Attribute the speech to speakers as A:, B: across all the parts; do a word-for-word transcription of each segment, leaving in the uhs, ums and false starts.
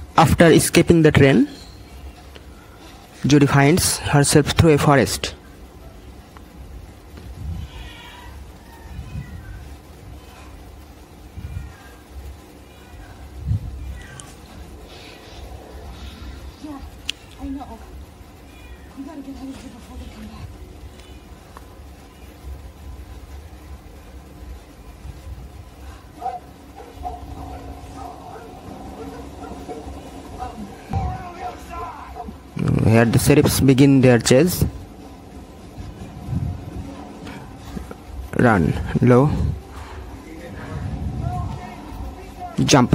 A: After escaping the train, Jodie finds herself through a forest.
B: Yeah, I know. We gotta get out of here before they come back.
A: Here the sheriffs begin their chase. Run, low, jump.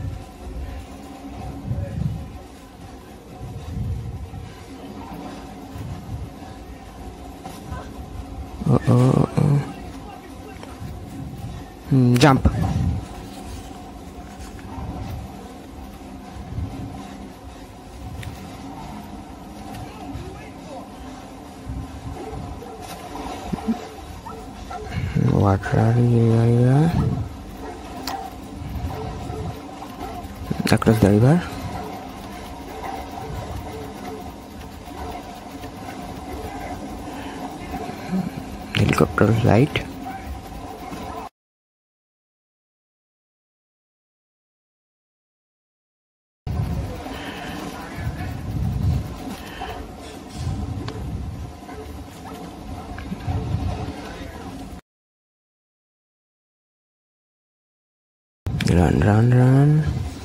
A: Uh -oh, uh -oh. Hmm, jump. Water area. Across the river. Helicopter light. Run, run, run.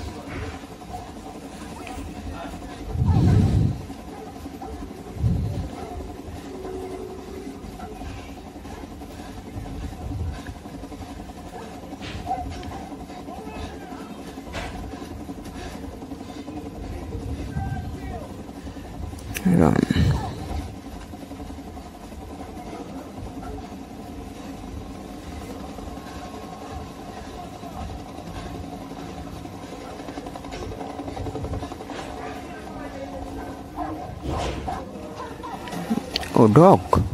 A: Run. Oh, dog.